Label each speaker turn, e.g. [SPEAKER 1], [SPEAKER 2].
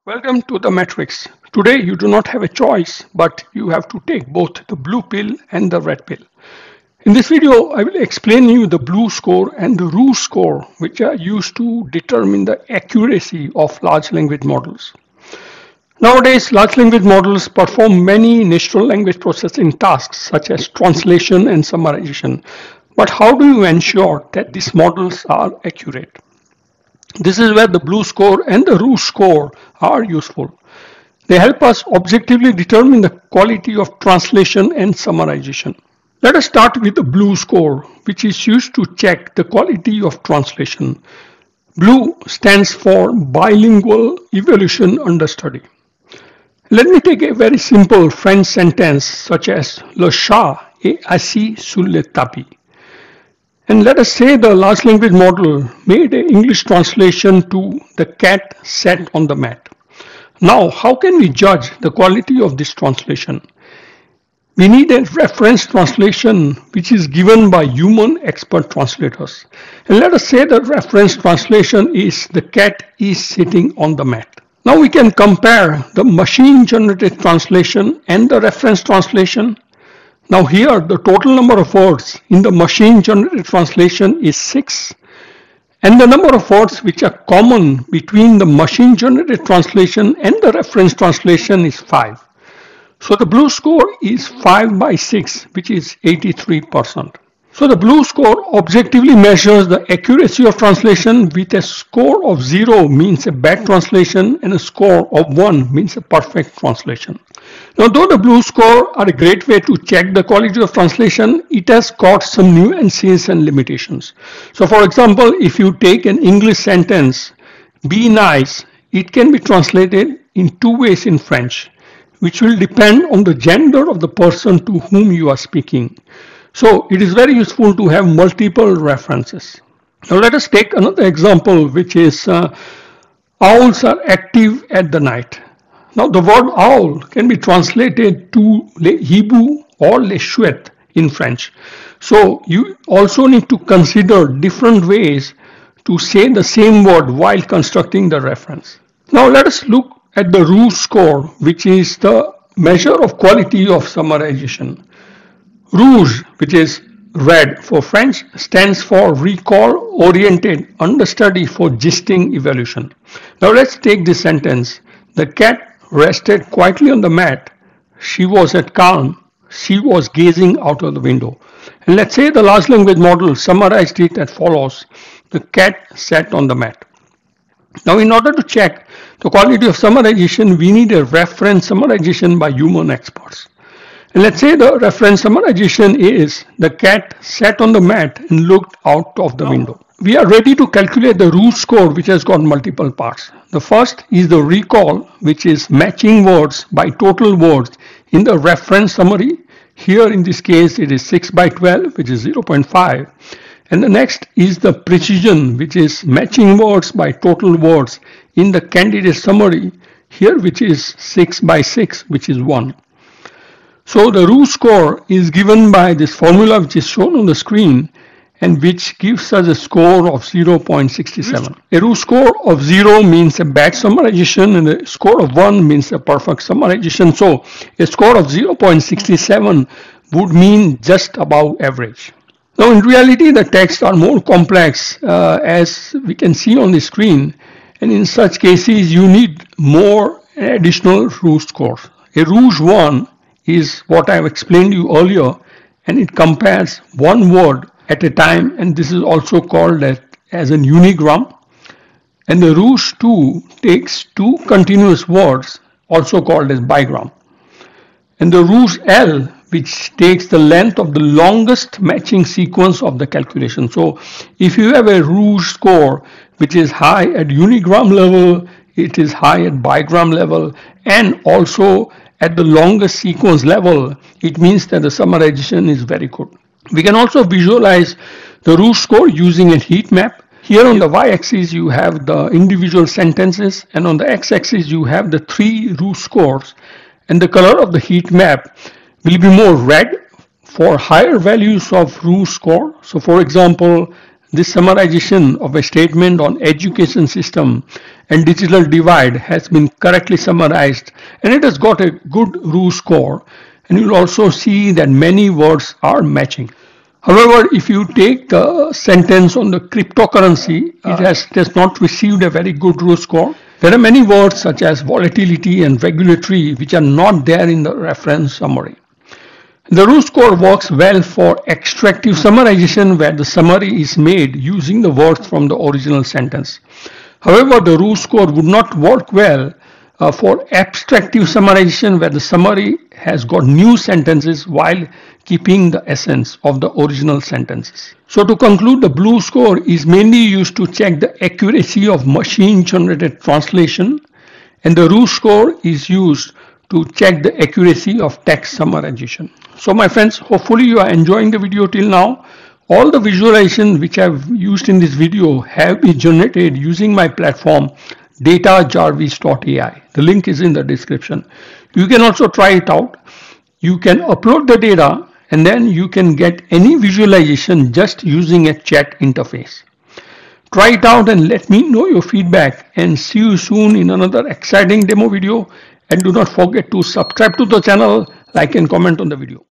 [SPEAKER 1] Welcome to the Matrix. Today you do not have a choice, but you have to take both the blue pill and the red pill. In this video, I will explain you the BLEU score and the ROUGE score, which are used to determine the accuracy of large language models. Nowadays, large language models perform many natural language processing tasks such as translation and summarization. But how do you ensure that these models are accurate? This is where the BLEU score and the ROUGE score are useful. They help us objectively determine the quality of translation and summarization. Let us start with the BLEU score, which is used to check the quality of translation. BLEU stands for Bilingual Evaluation Under Study. Let me take a very simple French sentence such as Le chat est assis sur le tapis. And let us say the large language model made an English translation to the cat sat on the mat. Now, how can we judge the quality of this translation? We need a reference translation which is given by human expert translators. And let us say the reference translation is the cat is sitting on the mat. Now we can compare the machine-generated translation and the reference translation. Now here the total number of words in the machine-generated translation is 6, and the number of words which are common between the machine-generated translation and the reference translation is 5. So the BLEU score is 5 by 6, which is 83%. So the BLEU score objectively measures the accuracy of translation with a score of 0 means a bad translation and a score of 1 means a perfect translation. Now, though the BLEU score are a great way to check the quality of translation, it has got some nuances and limitations. So for example, if you take an English sentence, be nice, it can be translated in two ways in French, which will depend on the gender of the person to whom you are speaking. So it is very useful to have multiple references. Now let us take another example, which is owls are active at the night. Now the word owl can be translated to les hiboux or les chouettes in French. So you also need to consider different ways to say the same word while constructing the reference. Now let us look at the ROUGE score, which is the measure of quality of summarization. ROUGE, which is red for French, stands for Recall Oriented Understudy for Gisting Evaluation. Now let's take this sentence. The cat rested quietly on the mat. She was at calm. She was gazing out of the window. And let's say the large language model summarized it as follows. The cat sat on the mat. Now in order to check the quality of summarization, we need a reference summarization by human experts. And let's say the reference summarization is the cat sat on the mat and looked out of the window. We are ready to calculate the ROUGE score, which has got multiple parts. The first is the recall, which is matching words by total words in the reference summary. Here in this case it is 6 by 12, which is 0.5. And the next is the precision, which is matching words by total words in the candidate summary, here which is 6 by 6, which is 1. So the ROUGE score is given by this formula which is shown on the screen and which gives us a score of 0.67. A ROUGE score of 0 means a bad summarization and a score of 1 means a perfect summarization. So a score of 0.67 would mean just above average. Now in reality the texts are more complex as we can see on the screen, and in such cases you need more additional ROUGE scores. A ROUGE 1 is what I have explained to you earlier, and it compares one word at a time, and this is also called as an unigram. And the ROUGE 2 takes two continuous words, also called as bigram. And the ROUGE L, which takes the length of the longest matching sequence of the calculation. So if you have a ROUGE score which is high at unigram level, it is high at bigram level, and also at the longest sequence level, it means that the summarization is very good. We can also visualize the ROUGE score using a heat map. Here on the y-axis you have the individual sentences, and on the x-axis you have the three ROUGE scores, and the color of the heat map will be more red for higher values of ROUGE score. So for example, This summarization of a statement on education system and digital divide has been correctly summarized, and it has got a good ROUGE score, and you'll also see that many words are matching. However, if you take the sentence on the cryptocurrency, it has not received a very good ROUGE score. There are many words such as volatility and regulatory which are not there in the reference summary. The ROUGE score works well for extractive summarization where the summary is made using the words from the original sentence. However, the ROUGE score would not work well for abstractive summarization where the summary has got new sentences while keeping the essence of the original sentences. So to conclude, the BLEU score is mainly used to check the accuracy of machine-generated translation, and the ROUGE score is used to check the accuracy of text summarization. So my friends, hopefully you are enjoying the video till now. All the visualizations which I've used in this video have been generated using my platform datajarvis.ai. The link is in the description. You can also try it out. You can upload the data and then you can get any visualization just using a chat interface. Try it out and let me know your feedback, and see you soon in another exciting demo video. And do not forget to subscribe to the channel, like and comment on the video.